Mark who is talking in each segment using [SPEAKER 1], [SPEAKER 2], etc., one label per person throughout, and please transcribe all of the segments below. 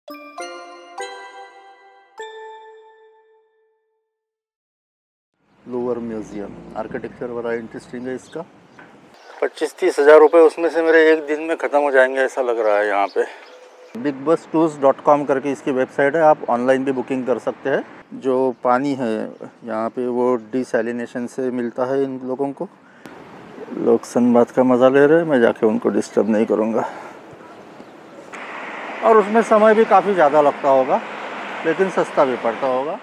[SPEAKER 1] Lower museum architecture बड़ा interesting है इसका। 25-30 हज़ार रुपये उसमें से मेरे एक दिन में ख़त्म हो जाएंगे ऐसा लग रहा है यहाँ पे। bigbustools.com करके इसकी वेबसाइट है, आप ऑनलाइन भी बुकिंग कर सकते हैं। जो पानी है यहाँ पे वो डिसैलिनेशन से मिलता है इन लोगों को। लोग सनबाथ का मज़ा ले रहे हैं, मैं जाके उनको डिस्टर्ब नहीं करूँगा। और उसमें समय भी काफ़ी ज़्यादा लगता होगा लेकिन सस्ता भी पड़ता होगा।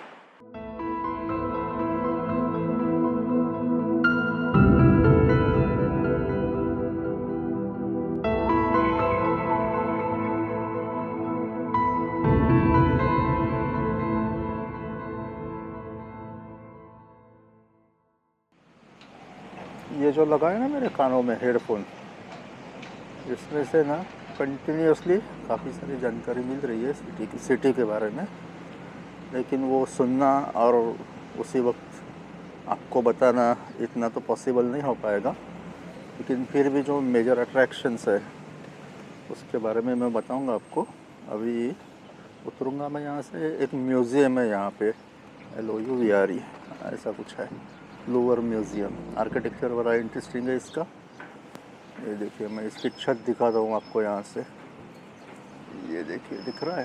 [SPEAKER 1] ये जो लगा है ना मेरे कानों में हेडफोन, इसमें से ना कंटिन्यूसली काफ़ी सारी जानकारी मिल रही है सिटी के बारे में, लेकिन वो सुनना और उसी वक्त आपको बताना इतना तो पॉसिबल नहीं हो पाएगा। लेकिन फिर भी जो मेजर अट्रैक्शंस है उसके बारे में मैं बताऊंगा आपको। अभी उतरूंगा मैं यहाँ से। एक म्यूज़ियम है यहाँ पे, LOUVRE ऐसा कुछ है, लोअर म्यूज़ियम। आर्किटेक्चर बड़ा इंटरेस्टिंग है इसका। ये देखिए, मैं इसकी छत दिखाता हूँ आपको यहाँ से। ये देखिए, दिख रहा है?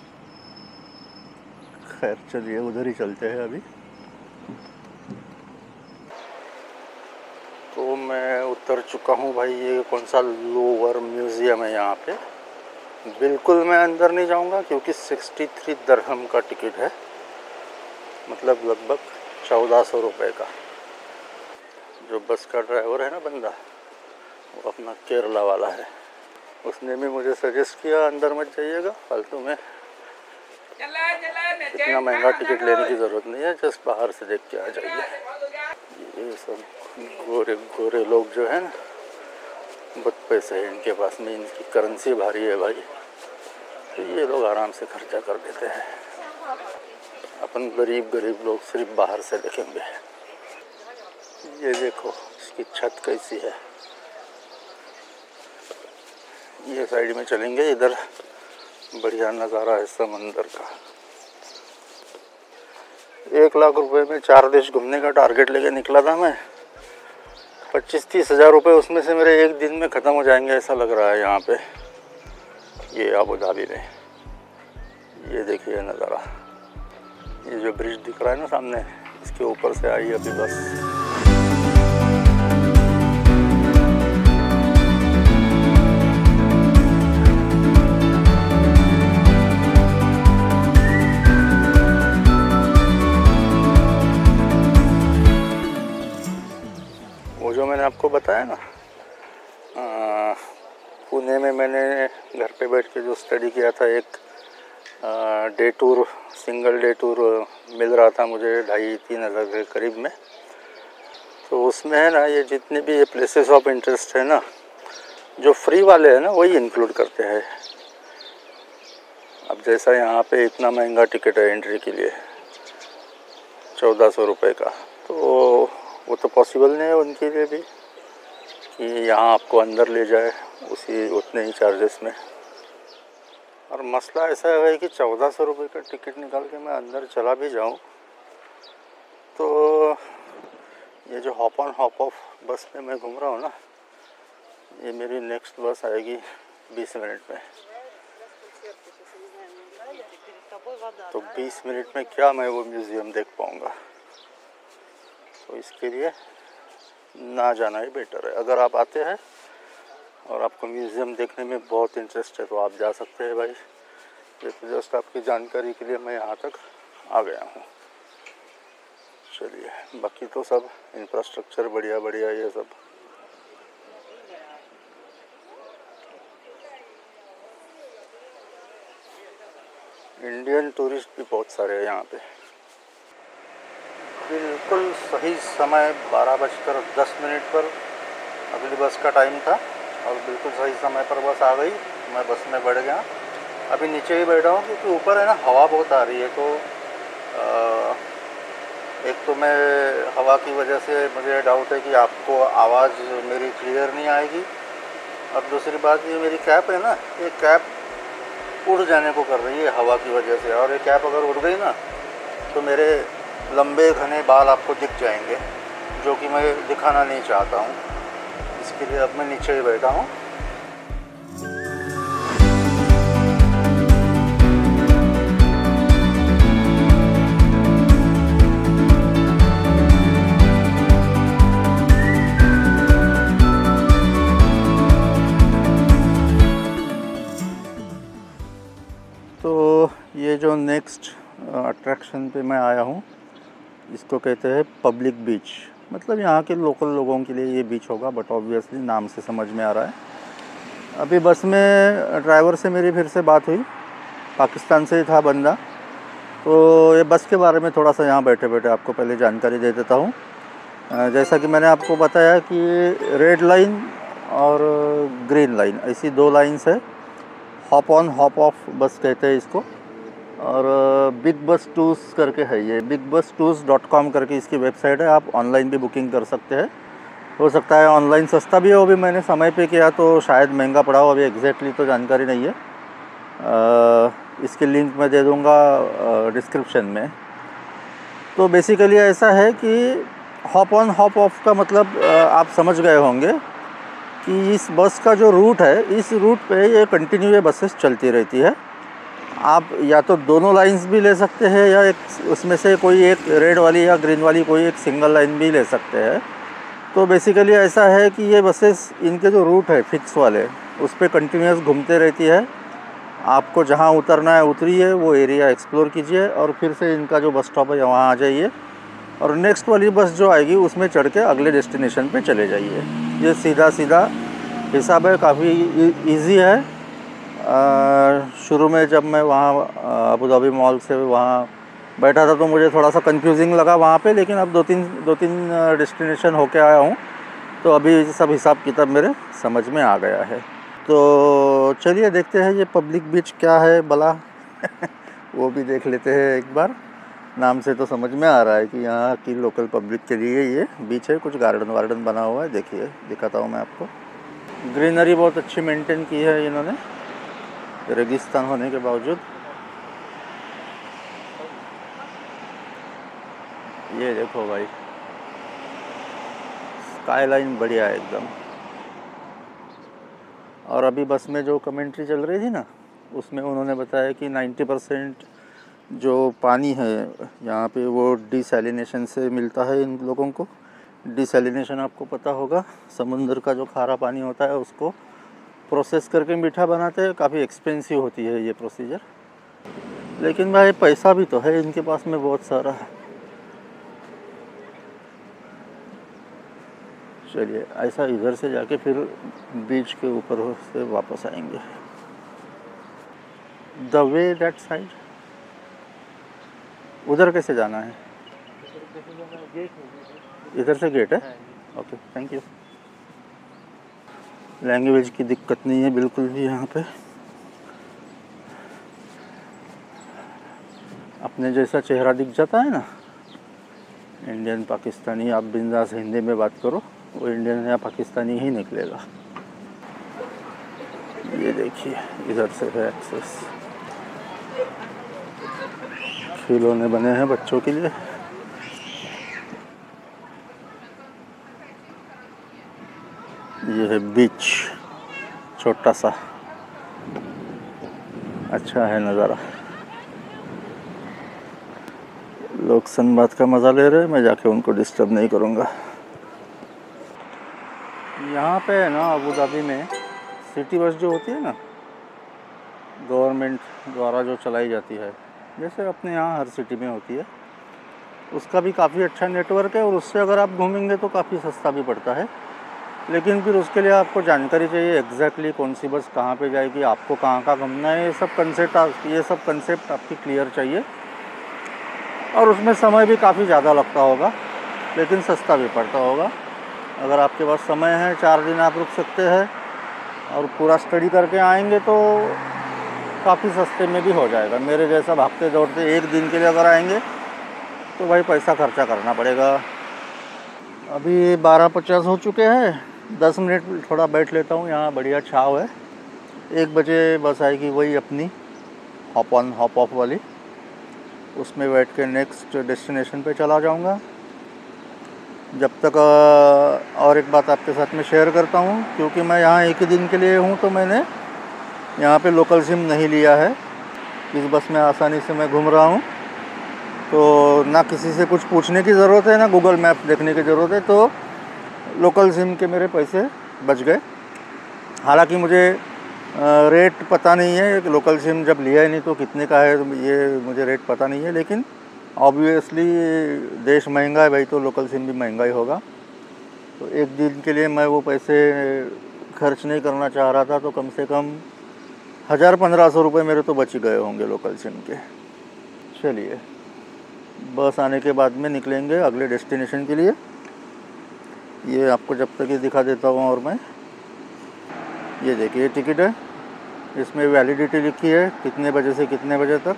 [SPEAKER 1] खैर चलिए उधर ही चलते हैं अभी। तो मैं उतर चुका हूँ भाई। ये कौन सा लोअर म्यूज़ियम है यहाँ पे। बिल्कुल मैं अंदर नहीं जाऊँगा क्योंकि 63 दिरहम का टिकट है, मतलब लगभग 1400 रुपये का। जो बस का ड्राइवर है ना बंदा, वो अपना केरला वाला है, उसने भी मुझे सजेस्ट किया अंदर मत जाइएगा फालतू में, इतना महंगा टिकट लेने की ज़रूरत नहीं है, जस्ट बाहर से देख के आ जाइए। ये सब गोरे गोरे लोग जो है ना, बहुत पैसे है इनके पास में, इनकी करेंसी भारी है भाई, तो ये लोग आराम से खर्चा कर देते हैं। अपन गरीब लोग सिर्फ बाहर से देखेंगे। ये देखो इसकी छत कैसी है। ये साइड में चलेंगे, इधर बढ़िया नज़ारा है समंदर का। 1 लाख रुपए में 4 देश घूमने का टारगेट लेके निकला था मैं। 25-30 हज़ार रुपये उसमें से मेरे एक दिन में ख़त्म हो जाएंगे ऐसा लग रहा है यहाँ पे। ये अबू धाबी में। ये देखिए नज़ारा, ये जो ब्रिज दिख रहा है ना सामने, इसके ऊपर से आई अभी बस। वो जो मैंने आपको बताया ना, पुणे में मैंने घर पे बैठ के जो स्टडी किया था, एक day tour, single day tour मिल रहा था मुझे 2,500-3 हज़ार के करीब में। तो उसमें है ना, ये जितने भी ये प्लेसेस ऑफ इंटरेस्ट है ना, जो फ्री वाले हैं ना, वही इंक्लूड करते हैं। अब जैसा यहाँ पे इतना महंगा टिकट है एंट्री के लिए, 1400 रुपये का, तो वो तो पॉसिबल नहीं है उनके लिए भी कि यहाँ आपको अंदर ले जाए उतने ही चार्जेस में। और मसला ऐसा है कि 1400 रुपये का टिकट निकाल के मैं अंदर चला भी जाऊँ तो ये जो हॉप ऑन हॉप ऑफ बस में मैं घूम रहा हूँ ना, ये मेरी नेक्स्ट बस आएगी 20 मिनट में। तो 20 मिनट में क्या मैं वो म्यूज़ियम देख पाऊँगा? तो इसके लिए ना जाना ही बेटर है। अगर आप आते हैं और आपको म्यूज़ियम देखने में बहुत इंटरेस्ट है तो आप जा सकते हैं भाई। ये तो जस्ट आपकी जानकारी के लिए मैं यहाँ तक आ गया हूँ। चलिए, बाकी तो सब इंफ्रास्ट्रक्चर बढ़िया बढ़िया, ये सब इंडियन टूरिस्ट भी बहुत सारे हैं यहाँ पे। बिल्कुल सही समय 12:10 पर अगली बस का टाइम था और बिल्कुल सही समय पर बस आ गई। मैं बस में बैठ गया। अभी नीचे ही बैठा हूँ क्योंकि ऊपर है ना हवा बहुत आ रही है, तो एक तो मैं हवा की वजह से मुझे डाउट है कि आपको आवाज़ मेरी क्लियर नहीं आएगी। और दूसरी बात, ये मेरी कैप है ना, ये कैप उड़ जाने को कर रही है हवा की वजह से, और ये कैप अगर उड़ गई ना तो मेरे लंबे घने बाल आपको दिख जाएंगे, जो कि मैं दिखाना नहीं चाहता हूँ। इसके लिए अब मैं नीचे ही बैठा हूँ। तो ये जो नेक्स्ट अट्रैक्शन पे मैं आया हूँ, इसको कहते हैं पब्लिक बीच। मतलब यहाँ के लोकल लोगों के लिए ये बीच होगा, बट ऑब्वियसली नाम से समझ में आ रहा है। अभी बस में ड्राइवर से मेरी फिर से बात हुई, पाकिस्तान से ही था बंदा। तो ये बस के बारे में थोड़ा सा यहाँ बैठे बैठे आपको पहले जानकारी दे देता हूँ। जैसा कि मैंने आपको बताया कि रेड लाइन और ग्रीन लाइन, ऐसी दो लाइन्स है। हॉप ऑन हॉप ऑफ बस कहते हैं इसको। और बिग बस टूर्स करके है, ये bigbus-tours.com करके इसकी वेबसाइट है। आप ऑनलाइन भी बुकिंग कर सकते हैं। हो सकता है ऑनलाइन सस्ता भी हो, अभी मैंने समय पे किया तो शायद महंगा पड़ा हो, अभी एग्जैक्टली तो जानकारी नहीं है। इसकी लिंक मैं दे दूँगा डिस्क्रिप्शन में। तो बेसिकली ऐसा है कि हॉप ऑन हॉप ऑफ का मतलब आप समझ गए होंगे कि इस बस का जो रूट है, इस रूट पे ये कंटिन्यू ये बसेस चलती रहती है। आप या तो दोनों लाइंस भी ले सकते हैं, या एक उसमें से कोई एक रेड वाली या ग्रीन वाली कोई एक सिंगल लाइन भी ले सकते हैं। तो बेसिकली ऐसा है कि ये बसेस, इनके जो रूट है फिक्स वाले, उस पर कंटिन्यूस घूमते रहती है। आपको जहाँ उतरना है उतरिए, वो एरिया एक्सप्लोर कीजिए, और फिर से इनका जो बस स्टॉप है वहाँ आ जाइए, और नेक्स्ट वाली बस जो आएगी उसमें चढ़ के अगले डेस्टिनेशन पे चले जाइए। ये सीधा सीधा हिसाब है, काफ़ी इजी है। शुरू में जब मैं वहाँ अबू धाबी मॉल से वहाँ बैठा था तो मुझे थोड़ा सा कंफ्यूजिंग लगा वहाँ पे, लेकिन अब दो तीन डेस्टिनेशन होके आया हूँ, तो अभी सब हिसाब किताब मेरे समझ में आ गया है। तो चलिए देखते हैं ये पब्लिक बीच क्या है भला वो भी देख लेते हैं एक बार। नाम से तो समझ में आ रहा है कि यहाँ की लोकल पब्लिक के लिए ये बीच है। कुछ गार्डन वार्डन बना हुआ है, देखिए दिखाता हूँ मैं आपको। ग्रीनरी बहुत अच्छी मेंटेन की है इन्होंने, रेगिस्तान होने के बावजूद। ये देखो भाई, स्काई लाइन बढ़िया है एकदम। और अभी बस में जो कमेंट्री चल रही थी ना, उसमें उन्होंने बताया कि 90% जो पानी है यहाँ पे वो डिसैलिनेशन से मिलता है इन लोगों को। डिसैलिनेशन आपको पता होगा, समुद्र का जो खारा पानी होता है उसको प्रोसेस करके मीठा बनाते हैं। काफ़ी एक्सपेंसिव होती है ये प्रोसीजर, लेकिन भाई पैसा भी तो है इनके पास में बहुत सारा। चलिए ऐसा इधर से जाके फिर बीच के ऊपर से वापस आएंगे। द वे दैट साइड, उधर कैसे जाना है? इधर से गेट है। Okay, thank you. लैंग्वेज की दिक्कत नहीं है बिल्कुल भी यहाँ पे। अपने जैसा चेहरा दिख जाता है ना, इंडियन पाकिस्तानी। आप बिंदास हिंदी में बात करो, वो इंडियन या पाकिस्तानी ही निकलेगा। ये देखिए इधर से है एक्सेस। खिलौने बने हैं बच्चों के लिए। ये है बीच, छोटा सा, अच्छा है नज़ारा। लोग सनबात का मज़ा ले रहे हैं, मैं जाके उनको डिस्टर्ब नहीं करूँगा। यहाँ पे है ना अबू धाबी में सिटी बस जो होती है ना, गवर्नमेंट द्वारा जो चलाई जाती है, जैसे अपने यहाँ हर सिटी में होती है, उसका भी काफ़ी अच्छा नेटवर्क है। और उससे अगर आप घूमेंगे तो काफ़ी सस्ता भी पड़ता है। लेकिन फिर उसके लिए आपको जानकारी चाहिए एग्जैक्टली कौन सी बस कहाँ पे जाएगी, आपको कहाँ कहाँ घूमना है, ये सब कंसेप्ट आपकी क्लियर चाहिए। और उसमें समय भी काफ़ी ज़्यादा लगता होगा, लेकिन सस्ता भी पड़ता होगा। अगर आपके पास समय है, 4 दिन आप रुक सकते हैं और पूरा स्टडी करके आएंगे तो काफ़ी सस्ते में भी हो जाएगा। मेरे जैसा भागते दौड़ते एक दिन के लिए अगर आएंगे तो भाई पैसा खर्चा करना पड़ेगा। अभी 12:50 हो चुके हैं, 10 मिनट थोड़ा बैठ लेता हूँ यहाँ, बढ़िया छाँव है। 1 बजे बस आएगी वही अपनी, हॉप ऑन हॉप ऑफ वाली, उसमें बैठ के नेक्स्ट डेस्टिनेशन पे चला जाऊंगा। जब तक और एक बात आपके साथ में शेयर करता हूँ, क्योंकि मैं यहाँ एक ही दिन के लिए हूँ तो मैंने यहाँ पे लोकल सिम नहीं लिया है। इस बस में आसानी से मैं घूम रहा हूँ, तो ना किसी से कुछ पूछने की ज़रूरत है, ना गूगल मैप देखने की ज़रूरत है, तो लोकल सिम के मेरे पैसे बच गए। हालांकि मुझे रेट पता नहीं है, लोकल सिम जब लिया ही नहीं तो कितने का है, तो ये मुझे रेट पता नहीं है। लेकिन ऑब्वियसली देश महंगा है भाई, तो लोकल सिम भी महंगा ही होगा। तो एक दिन के लिए मैं वो पैसे खर्च नहीं करना चाह रहा था, तो कम से कम 1000-1500 रुपये मेरे तो बच गए होंगे लोकल सिम के। चलिए, बस आने के बाद में निकलेंगे अगले डेस्टिनेशन के लिए। ये आपको जब तक ये दिखा देता हूँ। और मैं ये देखिए टिकट है, इसमें वैलिडिटी लिखी है कितने बजे से कितने बजे तक,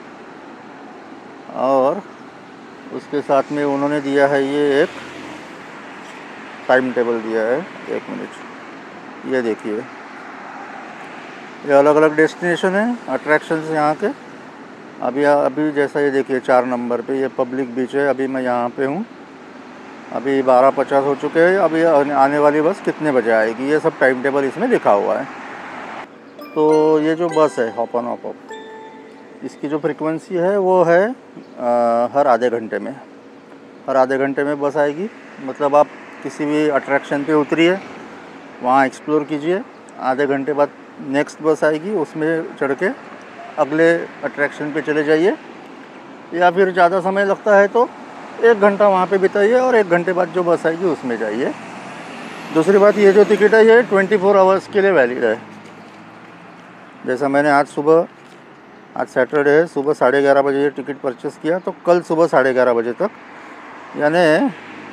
[SPEAKER 1] और उसके साथ में उन्होंने दिया है ये एक टाइम टेबल दिया है। 1 मिनट, ये देखिए, ये अलग अलग डेस्टिनेशन है, अट्रैक्शंस यहाँ के। अभी जैसा ये देखिए 4 नंबर पे ये पब्लिक बीच है, अभी मैं यहाँ पे हूँ। अभी 12:50 हो चुके हैं। अभी आने वाली बस कितने बजे आएगी, ये सब टाइम टेबल इसमें लिखा हुआ है। तो ये जो बस है हॉप ऑन हॉप ऑफ, इसकी जो फ्रीक्वेंसी है वो है हर आधे घंटे में। हर आधे घंटे में बस आएगी। मतलब आप किसी भी अट्रैक्शन पे उतरिए, वहाँ एक्सप्लोर कीजिए, आधे घंटे बाद नेक्स्ट बस आएगी, उसमें चढ़ के अगले अट्रैक्शन पे चले जाइए। या फिर ज़्यादा समय लगता है तो 1 घंटा वहाँ पे बिताइए और 1 घंटे बाद जो बस आएगी उसमें जाइए। दूसरी बात, ये जो टिकट है ये 24 आवर्स के लिए वैलिड है। जैसा मैंने आज सैटरडे है, सुबह 11:30 बजे ये टिकट परचेस किया, तो कल सुबह 11:30 बजे तक, यानी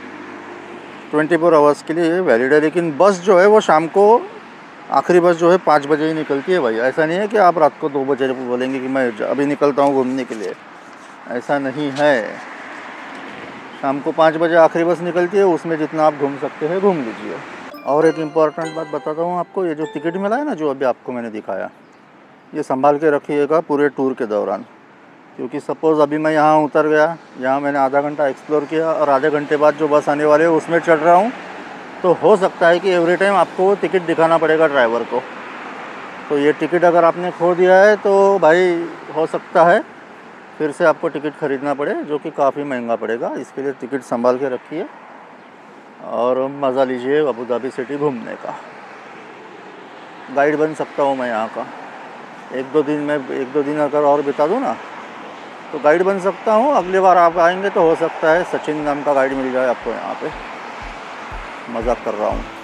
[SPEAKER 1] 24 आवर्स के लिए वैलिड है। लेकिन बस जो है वो शाम को आखिरी बस जो है 5 बजे ही निकलती है भाई। ऐसा नहीं है कि आप रात को 2 बजे बोलेंगे कि मैं अभी निकलता हूँ घूमने के लिए, ऐसा नहीं है। शाम को 5 बजे आखिरी बस निकलती है, उसमें जितना आप घूम सकते हैं घूम लीजिए। और एक इम्पॉर्टेंट बात बताता हूँ आपको, ये जो टिकट मिला है ना, जो अभी आपको मैंने दिखाया, ये संभाल के रखिएगा पूरे टूर के दौरान। क्योंकि सपोज़ अभी मैं यहाँ उतर गया, यहाँ मैंने आधा घंटा एक्सप्लोर किया और आधे घंटे बाद जो बस आने वाले है उसमें चढ़ रहा हूँ, तो हो सकता है कि एवरी टाइम आपको वो टिकट दिखाना पड़ेगा ड्राइवर को। तो ये टिकट अगर आपने खो दिया है तो भाई हो सकता है फिर से आपको टिकट ख़रीदना पड़े, जो कि काफ़ी महंगा पड़ेगा। इसके लिए टिकट संभाल के रखिए और मज़ा लीजिए अबू धाबी सिटी घूमने का। गाइड बन सकता हूँ मैं यहाँ का। 1-2 दिन अगर और बिता दूँ ना तो गाइड बन सकता हूँ। अगली बार आप आएंगे तो हो सकता है सचिन नाम का गाइड मिल जाए आपको यहाँ पे। मज़ाक कर रहा हूँ।